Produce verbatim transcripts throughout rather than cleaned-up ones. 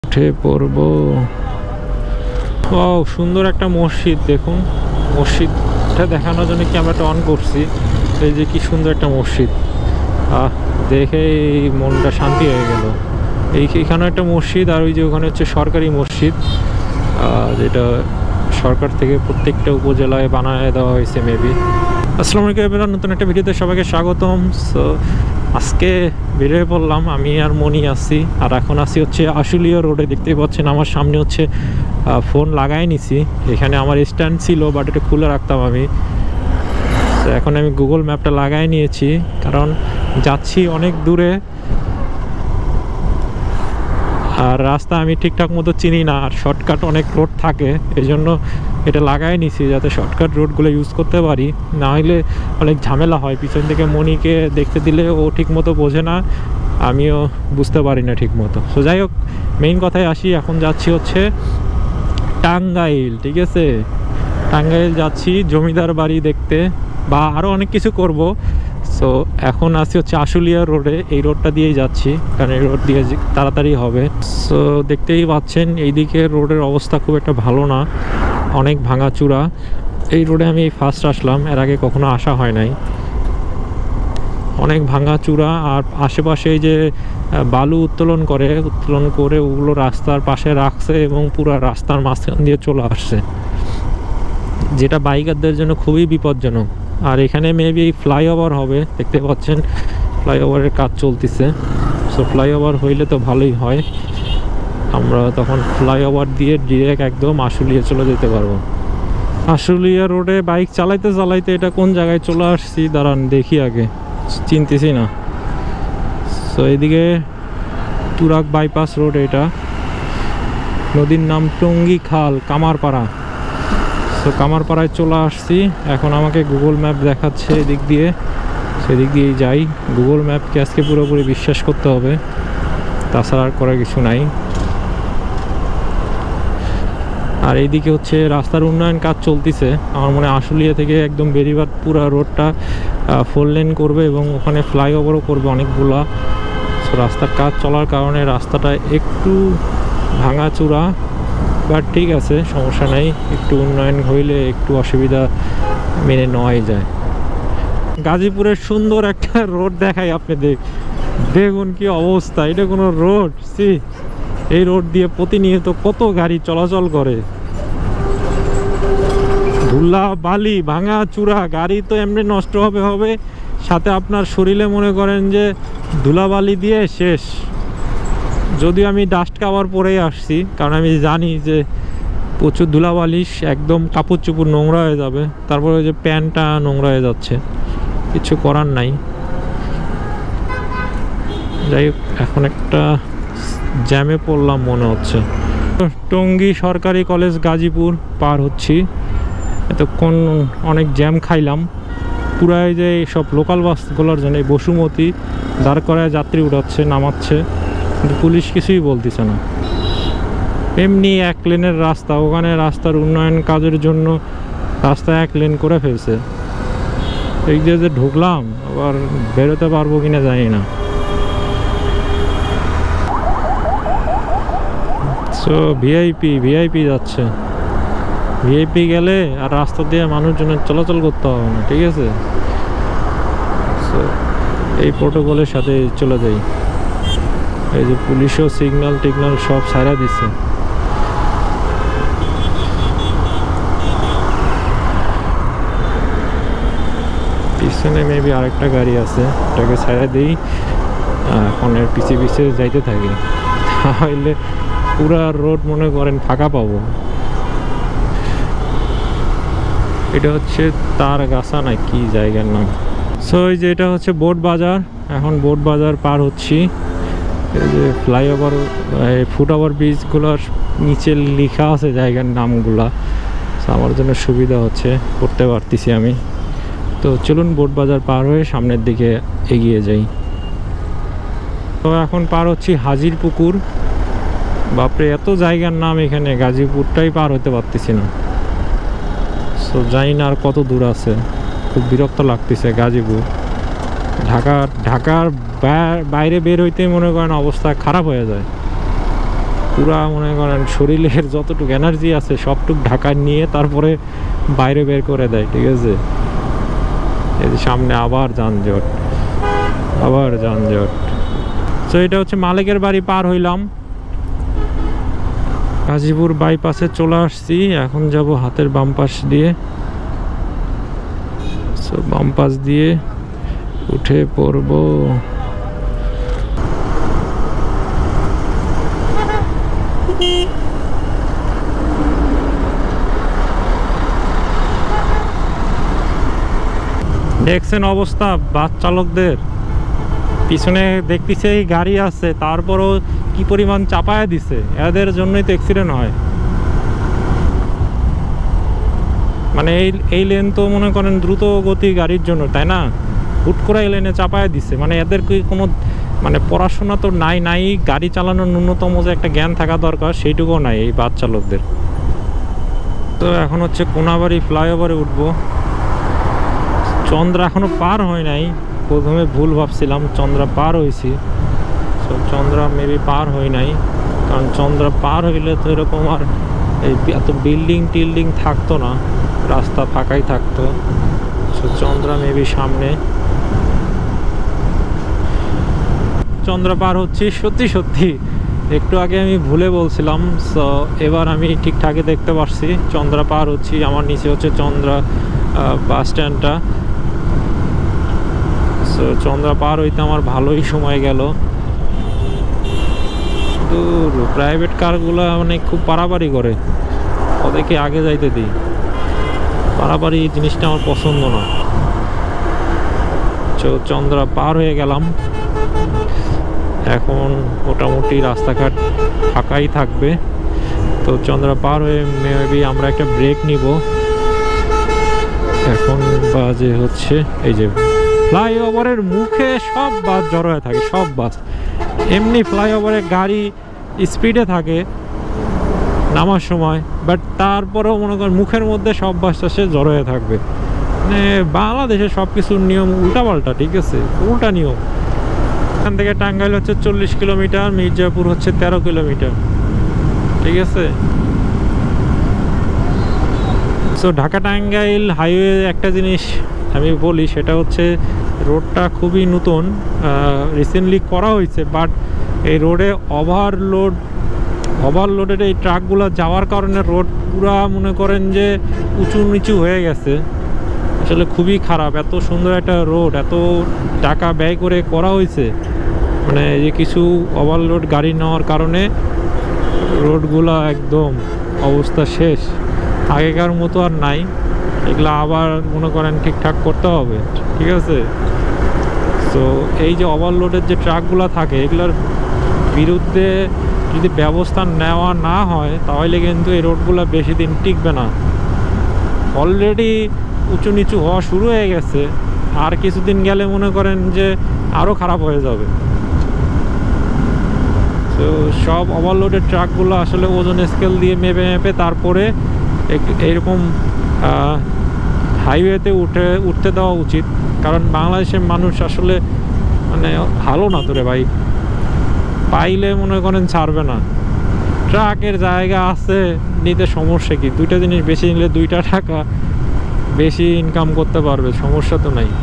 উঠে পড়ব। ও সুন্দর একটা মসজিদ, দেখুন মসজিদটা দেখানোর জন্য ক্যামেরাটা অন করছি। এই যে কি সুন্দর একটা মসজিদ, আহ দেখে মনটা শান্তি হয়ে গেল। এইখানে একটা মসজিদ, আর ওই যে ওখানে হচ্ছে সরকারি মসজিদ, যেটা সরকার থেকে প্রত্যেকটা উপজেলায় বানায় দেওয়া হয়েছে মেবি। আসসালামু আলাইকুম এবার নতুন একটা ভিডিওতে সবাইকে স্বাগতম। সো আজকে বেরিয়ে পড়লাম, আমি আর মনি আছি, আর এখন আছি হচ্ছে আশুলিয়া রোডে। দেখতেই পাচ্ছেন আমার সামনে হচ্ছে ফোন লাগাই নিছি। এখানে আমার স্ট্যান্ড ছিল বাট এটা খুলে রাখতাম আমি। তো এখন আমি গুগল ম্যাপটা লাগাই নিয়েছি, কারণ যাচ্ছি অনেক দূরে আর রাস্তা আমি ঠিকঠাক মতো চিনি না, আর শর্টকাট অনেক রোড থাকে, এই জন্য এটা লাগাই নিছি যাতে শর্টকাট রোডগুলো ইউজ করতে পারি। না হলে অনেক ঝামেলা হয়, পিছন থেকে মনিকে দেখতে দিলে ও ঠিক মতো বোঝে না, আমিও বুঝতে পারি না ঠিক মতো। সো যাই হোক, মেইন কথায় আসি। এখন যাচ্ছি হচ্ছে টাঙ্গাইল, ঠিক আছে? টাঙ্গাইল যাচ্ছি জমিদার বাড়ি দেখতে, বা আরও অনেক কিছু করব। সো এখন আসি হচ্ছে আশুলিয়া রোডে, এই রোডটা দিয়েই যাচ্ছি কারণ এই রোড দিয়ে তাড়াতাড়ি হবে। সো দেখতেই পাচ্ছেন এইদিকে রোডের অবস্থা খুব একটা ভালো না, অনেক ভাঙাচূড়া। এই রোডে আমি ফার্স্ট আসলাম, এর আগে কখনো আসা হয় নাই। অনেক ভাঙাচূড়া, আর আশেপাশে এই যে বালু উত্তোলন করে উত্তোলন করে ওগুলো রাস্তার পাশে রাখছে এবং পুরো রাস্তার মাঝখান দিয়ে চলে আসছে, যেটা বাইকারদের জন্য খুবই বিপজ্জনক। আর এখানে মেবি ফ্লাইওভার হবে, দেখতে পাচ্ছেন ফ্লাইওভারের কাজ চলতেছে। সো ফ্লাইওভার হইলে তো ভালোই হয়, আমরা তখন ফ্লাইওভার দিয়ে ডিরেক্ট একদম আশুলিয়া চলে যেতে পারবো। আশুলিয়া রোডে বাইক চালাইতে চালাইতে এটা কোন জায়গায় চলে আসছি দাঁড়ান দেখি, আগে চিনতেছি না। সো এদিকে তুরাগ বাইপাস রোড, এটা নদীর নাম টঙ্গী খাল, কামারপাড়া। তো কামারপাড়ায় চলে আসছি, এখন আমাকে গুগল ম্যাপ দেখাচ্ছে এদিক দিয়ে, সেদিক দিয়েই যাই। গুগল ম্যাপকে আজকে পুরোপুরি বিশ্বাস করতে হবে, তাছাড়া আর করার কিছু নাই। আর এইদিকে হচ্ছে রাস্তার উন্নয়ন কাজ চলতেছে, আমার মনে হয় আশুলিয়া থেকে একদম বেরিবাদ পুরো রোডটা ফোর লেন করবে এবং ওখানে ফ্লাইওভারও করবে অনেকগুলা। সো রাস্তার কাজ চলার কারণে রাস্তাটা একটু ভাঙাচূড়া, বাট ঠিক আছে, সমস্যা নেই। একটু উন্নয়ন হইলে একটু অসুবিধা মেনে নেওয়াই যায়। গাজীপুরের সুন্দর একটা রোড দেখাই আপনি, দেখ দেখুন কি অবস্থা, এটা কোনো রোড? সি এই রোড দিয়ে প্রতিনিয়ত কত গাড়ি চলাচল করে, ধুলা বালি ভাঙা চূড়া, গাড়ি তো এমনি নষ্ট হবে হবে সাথে আপনার শরীরে মনে করেন যে ধুলাবালি দিয়ে শেষ। যদিও আমি ডাস্ট কাভার পরেই আসছি, কারণ আমি জানি যে প্রচুর ধুলাবালি, একদম কাপড় চোপড় নোংরা হয়ে যাবে, তারপরে যে প্যান্টটা নোংরা হয়ে যাচ্ছে, কিছু করার নাই। যাই হোক, এখন একটা জ্যামে পড়লাম মনে হচ্ছে। টঙ্গী সরকারি কলেজ গাজীপুর পার হচ্ছি, এতক্ষণ অনেক জ্যাম খাইলাম। পুরাই যে সব লোকাল বাসগুলোর জন্য বসুমতী দাঁড় করায় যাত্রী উঠাচ্ছে নামাচ্ছে, কিন্তু পুলিশ কিছুই বলতেছে না। এমনি এক লেনের রাস্তা, ওখানে রাস্তার উন্নয়ন কাজের জন্য রাস্তা এক লেন করে ফেলছে। এই যে যে ঢুকলাম, আবার বেরোতে পারবো কিনা জানি না। সো ভিআইপি ভিআইপি যাচ্ছে, ভিআইপি গেলে আর রাস্তা দিয়ে মানুষজনের চলাচল করতে হবে না, ঠিক আছে? সো এই প্রোটোকলের সাথে চলে যাই। এই যে পুলিশও সিগন্যাল টিগনাল সব ছাড়া দিচ্ছে। পিছনে মেবি আরেকটা গাড়ি আছে, এটাকে ছাড়া দিই, এখন এর পিছিয়ে পিছিয়ে যাইতে থাকি, তাহলে পুরা রোড মনে করেন ফাঁকা পাবো। এটা হচ্ছে তার গাছা না কি জায়গার নাম। সো এই যে এটা হচ্ছে বোট বাজার, এখন বোট বাজার পার হচ্ছি। এই যে ফ্লাইওভার ফুটওভার ব্রিজগুলোর নিচে লেখা আছে জায়গার নামগুলা, আমার জন্য সুবিধা হচ্ছে, করতে পারতেছি আমি। তো চলুন বোট বাজার পার হয়ে সামনের দিকে এগিয়ে যাই। তো এখন পার হচ্ছি হাজির পুকুর। বাপরে এত জায়গার নাম এখানে, গাজীপুরটাই পার হতে পারতেছি না। সো জানি না আর কত দূর আছে, খুব বিরক্ত লাগতেছে গাজীপুর। ঢাকা ঢাকার বাইরে বের হইতে মনে করেন অবস্থা খারাপ হয়ে যায়। পুরা মনে করেন শরীরের যতটুকু এনার্জি আছে সবটুক ঢাকা নিয়ে তারপরে বাইরে বের করে দেয়, ঠিক আছে। এই যে সামনে আবার যানজট, আবার যানজট। তো এটা হচ্ছে মালিকের বাড়ি পার হইলাম, গাজীপুর বাইপাসে চলে আসছি। এখন যাব হাতের বাম পাশ দিয়ে, সো বাম পাশ দিয়ে উঠে পড়ব। দেখছেন অবস্থা বাস চালকদের, পিছনে দেখতেছে এই গাড়ি আছে তারপরও কি পরিমাণ চাপায়া দিছে, এদের জন্যই তো অ্যাক্সিডেন্ট হয়। মানে এই এই লেন তো মনে করেন দ্রুত গতি গাড়ির জন্য, তাই না? হুট করে এই লেনে চাপায়া দিছে, মানে এদের কি কোনো মানে পড়াশোনা তো নাই নাই গাড়ি চালানোর ন্যূনতম যে একটা জ্ঞান থাকা দরকার সেইটুকুও নাই এই বাস চালকদের। তো এখন হচ্ছে কোনাবাড়ি ফ্লাইওভারে উঠবো। চন্দ্রা এখনো পার হয় নাই, প্রথমে ভুল ভাবছিলাম চন্দ্রা পার হয়েছি। সো চন্দ্রা মেবি পার হয় নাই, কারণ চন্দ্রা পার হইলে তো এরকম আর এই এত বিল্ডিং টিল্ডিং থাকতো না, রাস্তা ফাঁকাই থাকতো। সো চন্দ্রা মেবি সামনে। চন্দ্রা পার হচ্ছি সত্যি সত্যি, একটু আগে আমি ভুলে বলছিলাম। সো এবার আমি ঠিকঠাকই দেখতে পারছি, চন্দ্রা পার হচ্ছি। আমার নিচে হচ্ছে চন্দ্রা বাস স্ট্যান্ডটা। সো চন্দ্রা পার হইতে আমার ভালোই সময় গেল। দূর প্রাইভেট কারগুলো মানে খুব পারাপারি করে, ওদেরকে আগে যাইতে দিই। পারাপারি জিনিসটা আমার পছন্দ না। তো চন্দ্রা পার হয়ে গেলাম, এখন মোটামুটি রাস্তাঘাট ফাঁকাই থাকবে। তো চন্দ্রা পার হয়ে মেবি আমরা একটা ব্রেক নিব। এখন বাজে হচ্ছে এই যে ফ্লাইওভারের মুখে সব বাস জড়ো হয়ে থাকে, সব বাস। এমনি ফ্লাইওভারে গাড়ি স্পিডে থাকে নামার সময়, বাট তারপরেও মনে করেন মুখের মধ্যে সব বাস সে জড়ো হয়ে থাকবে। মানে বাংলাদেশে সব কিছুর নিয়ম উল্টাপাল্টা, ঠিক আছে, উল্টা নিয়ম। এখান থেকে টাঙ্গাইল হচ্ছে চল্লিশ কিলোমিটার, মির্জাপুর হচ্ছে তেরো কিলোমিটার, ঠিক আছে। সো ঢাকা টাঙ্গাইল হাইওয়ে একটা জিনিস আমি বলি, সেটা হচ্ছে রোডটা খুবই নতুন, রিসেন্টলি করা হয়েছে, বাট এই রোডে ওভারলোড ওভারলোডের এই ট্রাকগুলো যাওয়ার কারণে রোড পুরা মনে করেন যে উঁচু নিচু হয়ে গেছে। আসলে খুবই খারাপ, এত সুন্দর একটা রোড এত টাকা ব্যয় করে করা হয়েছে, মানে যে কিছু ওভারলোড গাড়ি নেওয়ার কারণে রোডগুলো একদম অবস্থা শেষ। আগেকার মতো আর নাই, এগুলো আবার মনে করেন ঠিকঠাক করতে হবে, ঠিক আছে। তো এই যে ওভারলোডের যে ট্রাকগুলো থাকে এগুলোর বিরুদ্ধে যদি ব্যবস্থা নেওয়া না হয় তাহলে কিন্তু এই রোডগুলো বেশি দিন টিকবে না। অলরেডি উঁচু নিচু হওয়া শুরু হয়ে গেছে, আর কিছুদিন গেলে মনে করেন যে আরও খারাপ হয়ে যাবে। তো সব ওভারলোডের ট্রাকগুলো আসলে ওজন স্কেল দিয়ে মেপে মেপে তারপরে এইরকম হাইওয়েতে উঠে উঠতে দেওয়া উচিত, কারণ বাংলাদেশের মানুষ আসলে মানে ভালো না তোরে ভাই, পাইলে মনে করেন ছাড়বে না। ট্রাকের জায়গা আছে নিতে সমস্যা কি, দুইটা জিনিস বেশি নিলে দুইটা টাকা বেশি ইনকাম করতে পারবে, সমস্যা তো নাই।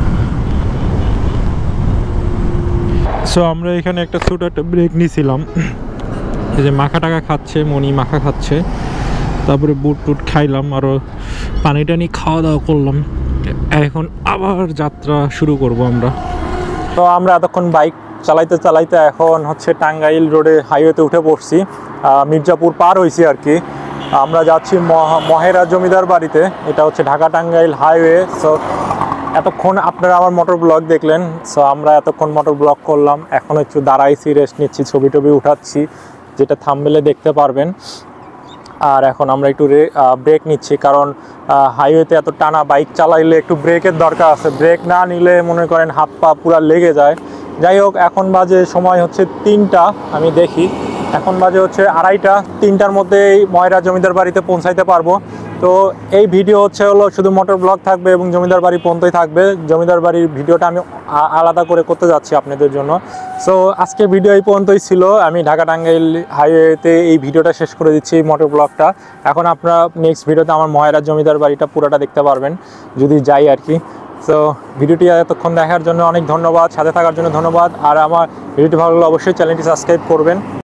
সো আমরা এখানে একটা ছোট একটা ব্রেক নিয়েছিলাম, এই যে মাখা টাকা খাচ্ছে, মনি মাখা খাচ্ছে, তারপরে বুট টুট খাইলাম, আরও পানি টানি খাওয়া দাওয়া করলাম। এখন আবার যাত্রা শুরু করব আমরা। তো আমরা এতক্ষণ বাইক চালাইতে চালাইতে এখন হচ্ছে টাঙ্গাইল রোডে হাইওয়েতে উঠে পড়ছি, মির্জাপুর পার হয়েছি আর কি। আমরা যাচ্ছি মহেরা জমিদার বাড়িতে, এটা হচ্ছে ঢাকা টাঙ্গাইল হাইওয়ে। সো এতক্ষণ আপনারা আমার মোটর ব্লগ দেখলেন, সো আমরা এতক্ষণ মোটর ব্লগ করলাম, এখন একটু দাঁড়াইছি, রেস্ট নিচ্ছি, ছবি টবি উঠাচ্ছি, যেটা থাম্বনেলে দেখতে পারবেন। আর এখন আমরা একটু ব্রেক নিচ্ছি, কারণ হাইওয়েতে এত টানা বাইক চালাইলে একটু ব্রেকের দরকার আছে, ব্রেক না নিলে মনে করেন হাত পা পুরা লেগে যায়। যাই হোক, এখন বাজে সময় হচ্ছে তিনটা, আমি দেখি এখন বাজে হচ্ছে আড়াইটা, তিনটার মধ্যেই ময়রা জমিদার বাড়িতে পৌঁছাইতে পারবো। তো তো এই ভিডিও হচ্ছে হলো শুধু মোটর ব্লগ থাকবে এবং জমিদার বাড়ি পর্যন্তই থাকবে। জমিদার বাড়ির ভিডিওটা আমি আলাদা করে করতে যাচ্ছি আপনাদের জন্য। সো আজকের ভিডিও এই পর্যন্তই ছিল। আমি ঢাকা টাঙ্গাইল হাইওয়েতে এই ভিডিওটা শেষ করে দিচ্ছি, মোটর ব্লগটা। এখন আপনারা নেক্সট ভিডিওতে আমার ময়রা জমিদার বাড়িটা পুরোটা দেখতে পারবেন যদি যাই আর কি। সো ভিডিওটি এতক্ষণ দেখার জন্য অনেক ধন্যবাদ, সাথে থাকার জন্য ধন্যবাদ। আর আমার ভিডিওটি ভালো লাগলে অবশ্যই চ্যানেলটি সাবস্ক্রাইব করবেন।